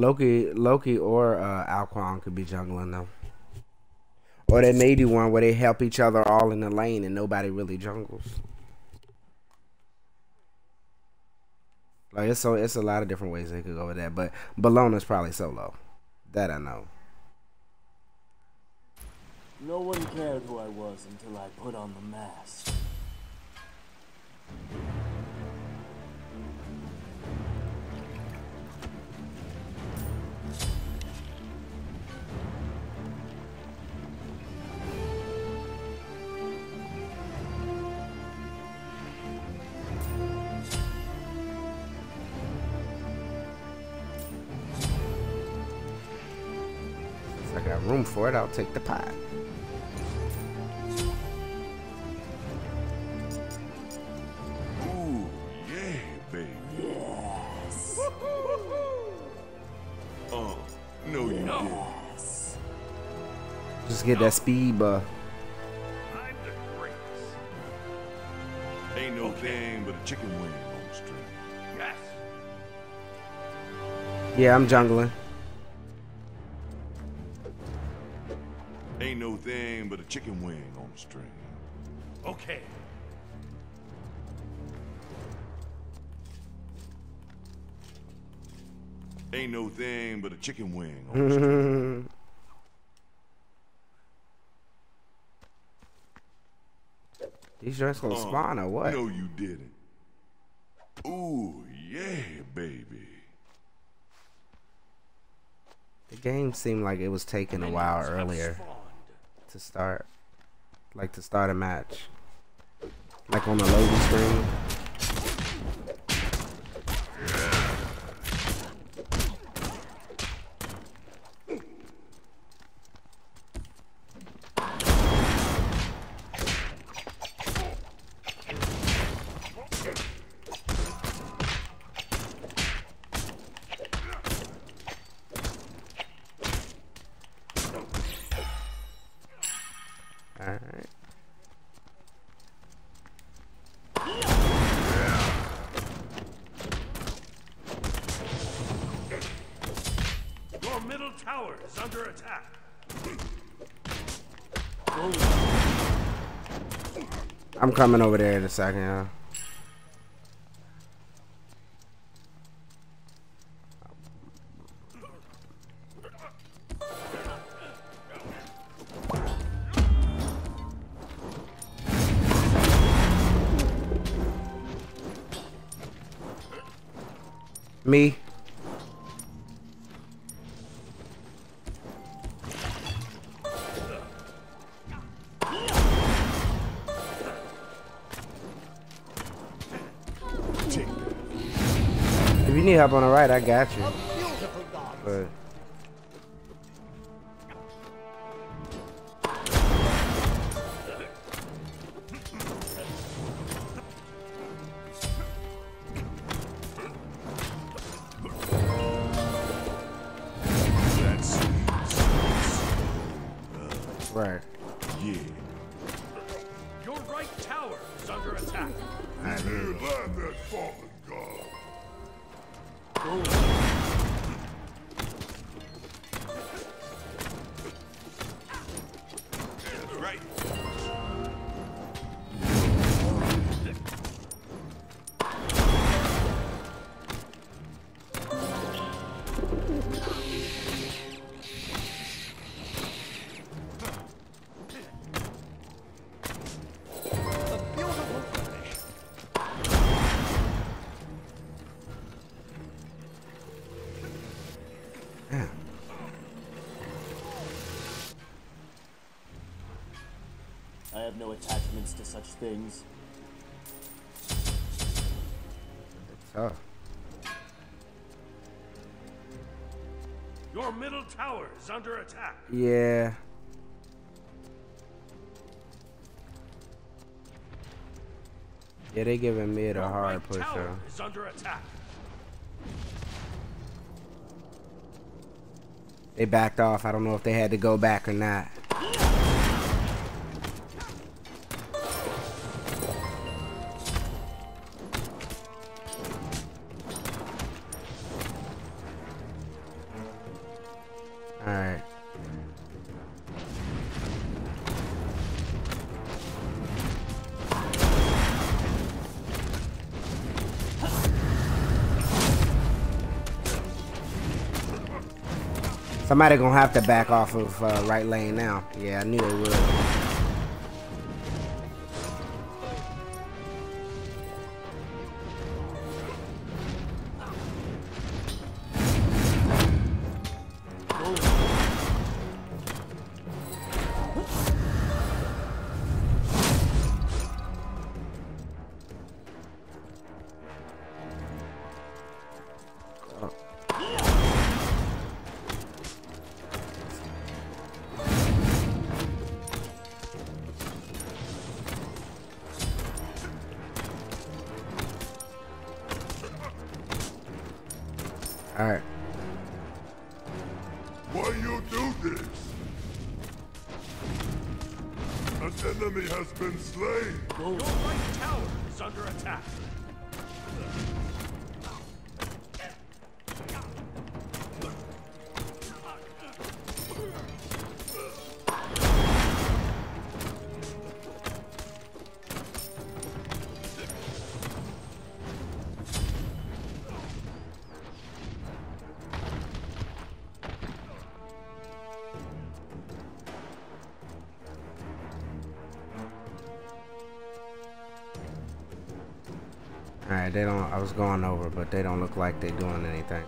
Loki, or Alquan could be jungling them. Or they may do one where they help each other all in the lane and nobody really jungles. Like it's a lot of different ways they could go with that, but Bellona's probably solo. That I know. No one cared who I was until I put on the mask. If I got room for it, I'll take the pot. No, you didn't. Just get that speed buff. I'm the greatest. Ain't no thing but a chicken wing on the string. Yes. Yeah, I'm jungling. Ain't no thing but a chicken wing on the string. Okay. Ain't no thing but a chicken wing on the string. These joints gonna spawn or what? No, you didn't. Ooh, yeah, baby. The game seemed like it was taking a while earlier to start. Like to start a match. Like on the loading screen. Alright. Your middle tower is under attack. I'm coming over there in a second, y'all. Me. If you need help on the right, I got you. But right. Yeah. Your right tower is under attack. I do. That fallen god. That's right. Yeah. I have no attachments to such things. It's tough. Your middle tower is under attack. Yeah. Yeah, they giving mid a hard push, though. Is under attack. They backed off. I don't know if they had to go back or not. Somebody gonna have to back off of right lane now. Yeah, I knew they would. All right. Why you do this? An enemy has been slain. Your right tower is under attack. Alright, they don't. I was going over, but they don't look like they're doing anything.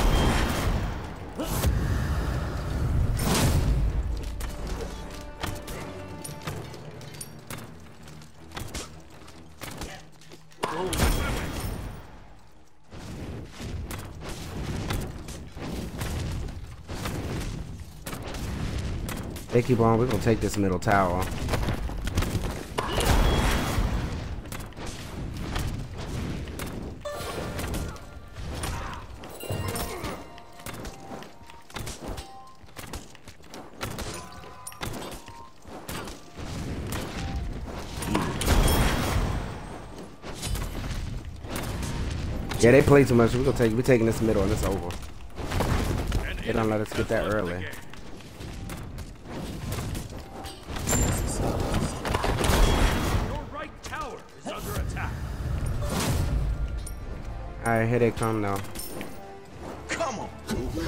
They keep on. We're gonna take this middle tower. Yeah, they play too much. We're taking this middle and it's over. They don't let us get that early. Your right tower is under attack. Alright, here they come now. Come on.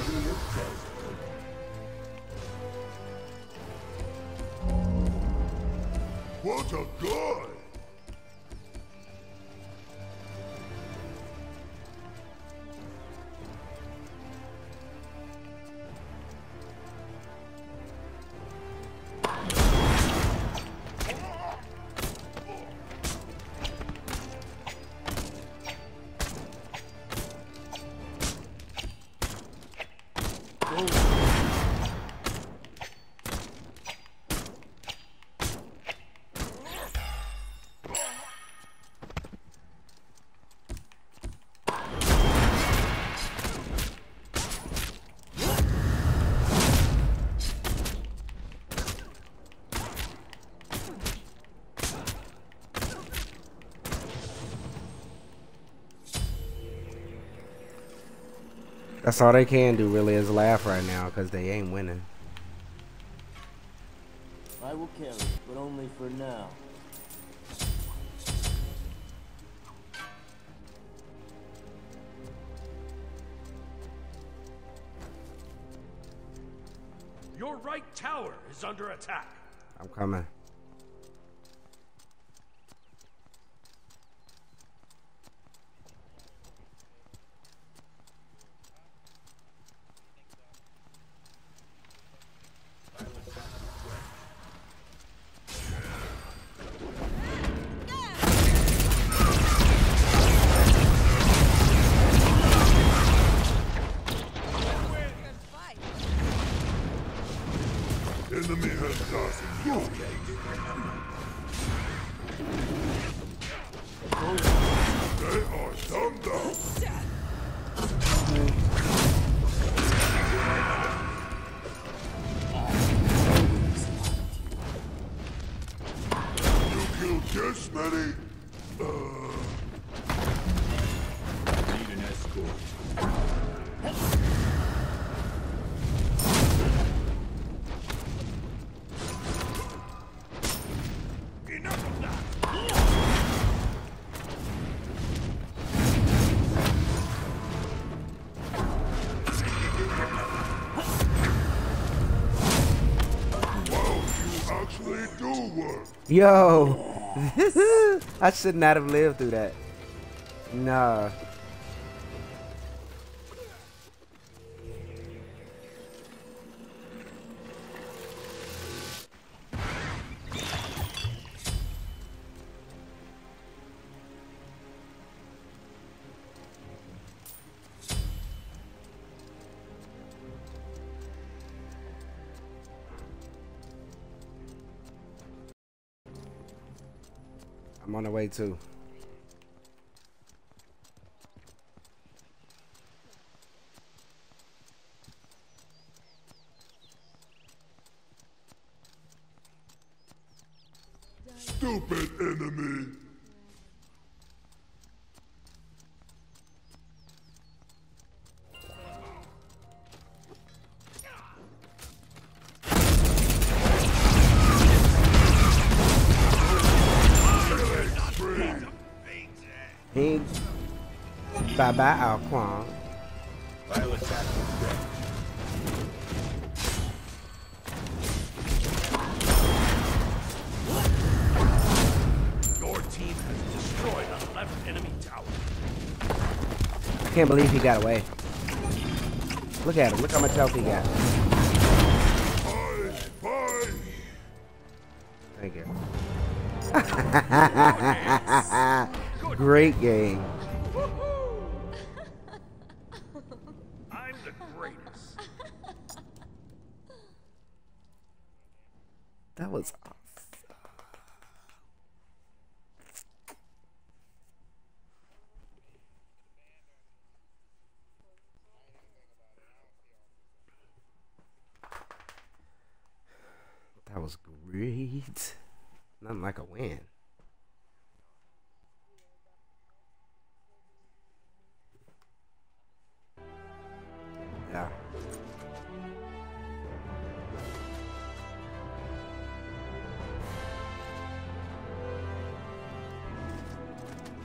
What a guy! That's all they can do really is laugh right now because they ain't winning. I will carry, but only for now. Your right tower is under attack. I'm coming. Enemy has lost you. They are dumbed down. You killed this many? Need an escort. Yo, I should not have lived through that. Nah. I'm on the way too. Stupid enemy. He bye bye Al Quan. I'll attack you then. Your team has destroyed a left enemy tower. I can't believe he got away. Look at him. Look how much health he got. Bye. Thank you. Great game. I'm the greatest. That was awesome. That was great. Nothing like a win.